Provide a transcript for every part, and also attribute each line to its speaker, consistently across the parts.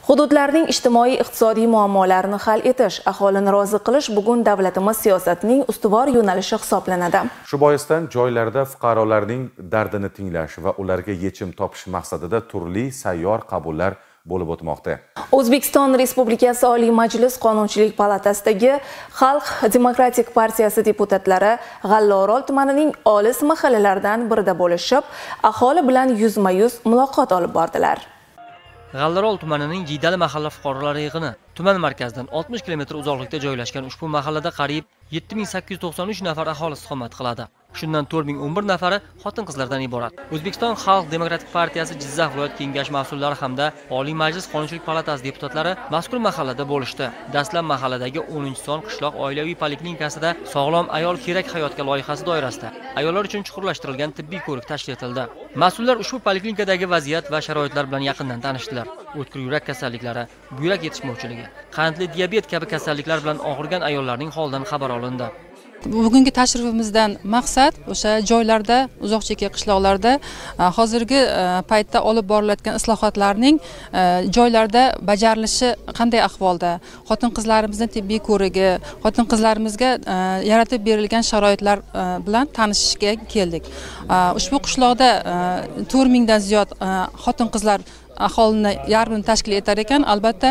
Speaker 1: Hududlarning ijtimoiy-iqtisodiy muammolarini hal etish, aholini rozi qilish bugun davlatimiz siyosatining ustuvor yo'nalishi hisoblanadi.
Speaker 2: Shu boisdan joylarda fuqarolarning dardini tinglash va ularga yechim topish maqsadida turli sayyor qabullar bo'lib o'tmoqda.
Speaker 1: O'zbekiston Respublikasi Oliy Majlis Qonunchilik palatasidagi Xalq Demokratik partiyasi deputatlari G'allaorol tumanining olis mahallalaridan birida bo'lishib, aholi bilan yuzma-yuz muloqot olib bordilar.
Speaker 3: G'allaorol tumanining Jiydali mahalla fuqarolari yig'ini tuman markazidan 60 km uzoqlikda joylashgan ushbu mahallada qariyb 7893 nafar aholi istiqomat qiladi. Shundan 4011 nafari xotin-qizlardan iborat. O'zbekiston Xalq Demokratik partiyasi Jizzax viloyat kengash mas'ullari hamda Oliy Majlis Qonunchilik palatasi deputatlari mazkur mahallada bo'lishdi. Dastlab mahalladagi 10-son qishloq oilaviy poliklinikasida sog'lom ayol kerak hayotga loyihasi doirasida ayollar uchun chuqurlashtirilgan tibbiy ko'rik tashkil etildi. Mas'ullar ushbu poliklinikadagi vaziyat va sharoitlar bilan yaqindan tanishdilar. O'tkir yurak kasalliklari, buyrak yetishmovchiligi, qandli diabet kabi kasalliklar bilan og'rigan ayollarning holidan xabar olindi.
Speaker 4: Bugungi tashrifimizdan maqsad o'sha joylarda, uzoq chekka qishloqlarda hozirgi paytda olib borilayotgan islohotlarning joylarda bajarilishi qanday ahvolda, xotin-qizlarimizning tibbiy ko'rigi, xotin-qizlarimizga yaratib berilgan sharoitlar bilan tanishishga keldik. Ushbu qishloqda 4000 dan ziyod xotin-qizlar aholini yarmini tashkil etar ekan. Albatta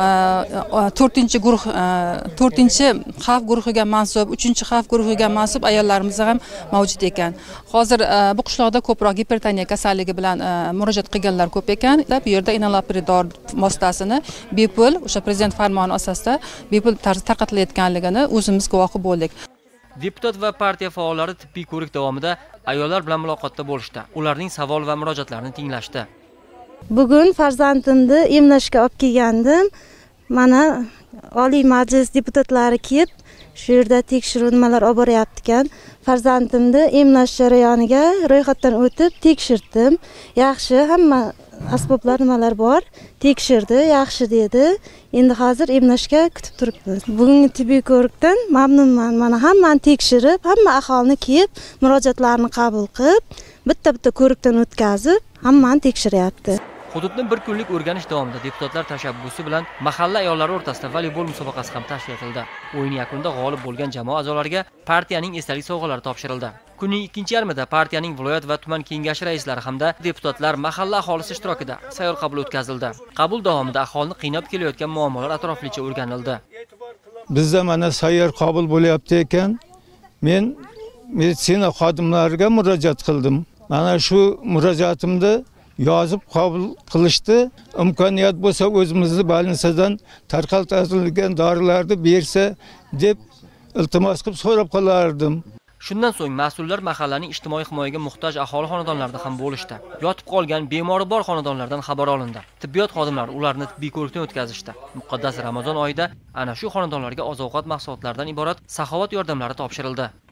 Speaker 4: 4-chi xavf guruhiga mansub, 3-chi xavf guruhiga mansub ayollarimiz ham mavjud ekan. Hozir bu qishloqda ko'proq gipertoniya kasalligi bilan murojaat qilganlar ko'p ekan. Bu yerda inalapiridor vositasini bepul, o'sha prezident farmoni asosida bepul tarzda tarqatilayotganligini o'zimiz guvohi bo'ldik.
Speaker 3: Deputat va partiya faollari tibbiy ko'rik davomida ayollar bilan muloqotda bo'lishdi. Ularning savol va murojaatlarini tinglashdi.
Speaker 5: Bugun farzandimni emlashga olib kelgandim. Mana Oliy Majlis deputatlari kelib, shu yerda tekshiruv nimalar olib boryapti ekan. Farzandimni emlash jarayoniga ro'yxatdan o'tib tekshirdim. Yaxshi, hamma asboblar nimalar bor, tekshirdi, yaxshi dedi. Endi hozir emlashga kutib turibmiz. Bugungi tibbiy ko'rikdan mamnunman. Mana hammani tekshirib, hamma aholini kelib, murojaatlarni qabul qilib, bitta-bitta ko'rikdan o'tkazib, hammani tekshiryapti.
Speaker 3: Hududni bir kunlik o'rganish davomida deputatlar tashabbusi bilan mahalla ayollari o'rtasida voleybol musobaqasi ham tashkil etildi. O'yin yakunida g'olib bo'lgan jamoa a'zolariga partiyaning esdalik sovg'alari topshirildi. Kunning ikkinchi yarmida partiyaning viloyat va tuman kengashi raislari hamda deputatlar mahalla aholisi ishtirokida sayyor qabul o'tkazildi. Qabul davomida aholini qiynab kelayotgan muammolar atroflicha o'rganildi.
Speaker 6: Bizda mana sayyor qabul bo'lyapti ekan. Men meditsina xodimlariga murojaat qildim. Mana shu murojaatimda yozib qabul qilishdi. Imkoniyat bo'lsa o'zimizni больницаdan tarqatilgan dorilarni bersa deb iltimos qilib so'rab qolardim.
Speaker 3: Shundan so'ng mas'ullar mahallaning ijtimoiy himoyaga muhtoj aholi xonadonlarida ham bo'lishdi. Yotib qolgan bemori bor xonadonlardan xabar olindi. Tibbiyot xodimlari ularni tibbiy ko'rikdan o'tkazishdi. Muqaddas Ramazon oyida ana shu xonadonlarga oziq-ovqat mahsulotlaridan iborat saxovat yordamlari topshirildi.